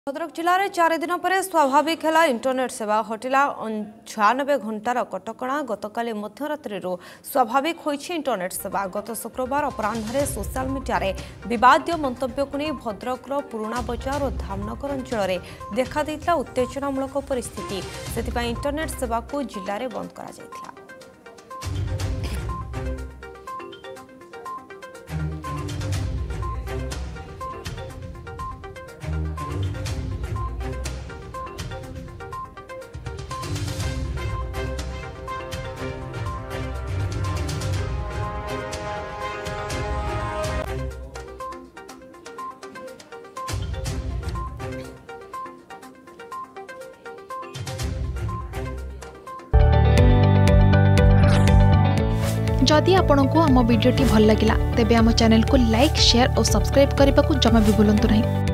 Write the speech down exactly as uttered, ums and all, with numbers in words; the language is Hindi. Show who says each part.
Speaker 1: भद्रक जिले में चार दिन पर स्वाभाविक है इंटरनेट सेवा हटिला छयानबे घंटार कटकणा गतकाली मध्यरात्रि स्वाभाविक होइछि इंटरनेट सेवा। गत शुक्रवार अपराह्न सोशल मीडिया रे विवादीय मंतव्य को नहीं भद्रकर पुराणा बजार और धामनगर अंचल में देखा देइतला उत्तेजनामूलक परिस्थिति। सेथिपाई इंटरनेट सेवा को जिले में बंद करा जायथिला।
Speaker 2: जदि आपंक आम भिडी भल लगा तेब आम चैनल को लाइक शेयर और सब्सक्राइब करने को जमा भी भूलु नहीं।